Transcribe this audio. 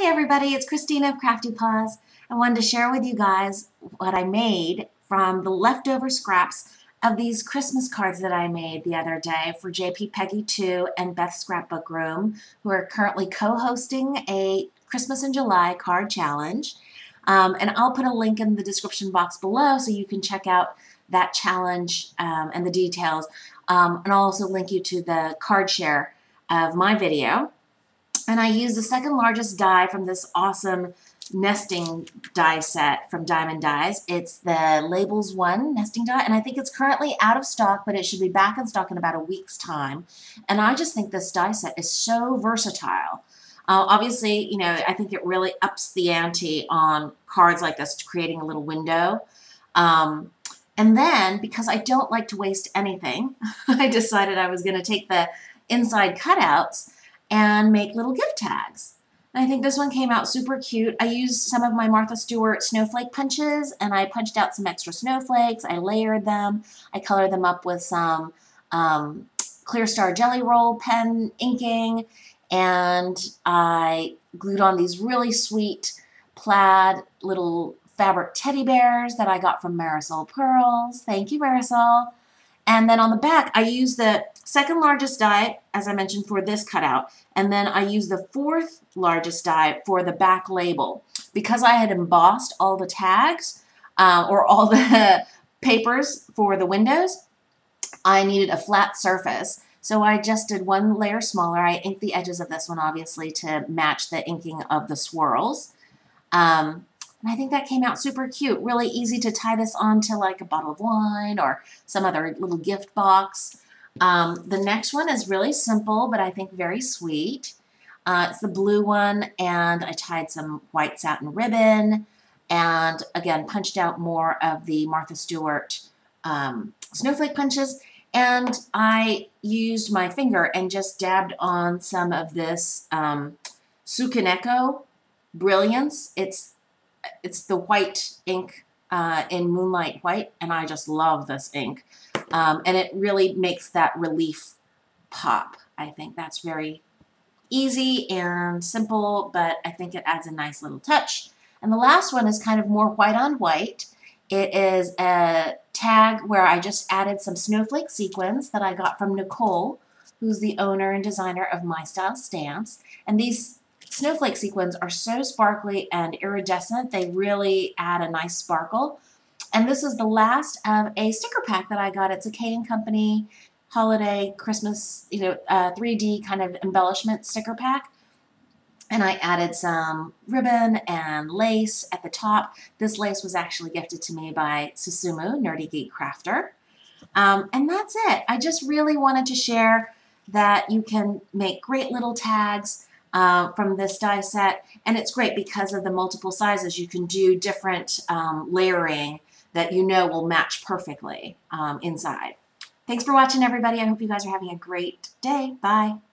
everybody, it's Christina of Crafty Paws. I wanted to share with you guys what I made from the leftover scraps of these Christmas cards that I made the other day for JP Peggy 2 and Beth Scrapbook Room, who are currently co-hosting a Christmas in July card challenge. And I'll put a link in the description box below so you can check out that challenge and the details. And I'll also link you to the card share of my video. And I used the second largest die from this awesome nesting die set from Diamond Dies. It's the Labels 1 nesting die, and I think it's currently out of stock, but it should be back in stock in about a week's time. And I just think this die set is so versatile. Obviously, you know, I think it really ups the ante on cards like this, creating a little window. And then, because I don't like to waste anything, I decided I was going to take the inside cutouts and make little gift tags. And I think this one came out super cute. I used some of my Martha Stewart snowflake punches, and I punched out some extra snowflakes. I layered them. I colored them up with some Clear Star Jelly Roll pen inking, and I glued on these really sweet plaid little fabric teddy bears that I got from Marisol Pearls. Thank you, Marisol. And then on the back, I used the second largest die, as I mentioned, for this cutout. And then I used the fourth largest die for the back label. Because I had embossed all the tags, or all the papers for the windows, I needed a flat surface. So I just did one layer smaller. I inked the edges of this one, obviously, to match the inking of the swirls. And I think that came out super cute. Really easy to tie this onto like a bottle of wine or some other little gift box. The next one is really simple, but I think very sweet. It's the blue one, and I tied some white satin ribbon and, again, punched out more of the Martha Stewart snowflake punches. And I used my finger and just dabbed on some of this Tsukineko Brilliance. It's the white ink in Moonlight White, and I just love this ink. And it really makes that relief pop. I think that's very easy and simple, but I think it adds a nice little touch. And the last one is kind of more white on white. It is a tag where I just added some snowflake sequins that I got from Nicole, who's the owner and designer of My Style Stamps. And these snowflake sequins are so sparkly and iridescent, they really add a nice sparkle. And this is the last of a sticker pack that I got. It's a K & Company holiday Christmas, 3D kind of embellishment sticker pack. And I added some ribbon and lace at the top. This lace was actually gifted to me by Susumu, Nerdy Geek Crafter. And that's it. I just really wanted to share that you can make great little tags from this die set, and it's great because of the multiple sizes. You can do different layering that you know will match perfectly inside. Thanks for watching, everybody. I hope you guys are having a great day. Bye.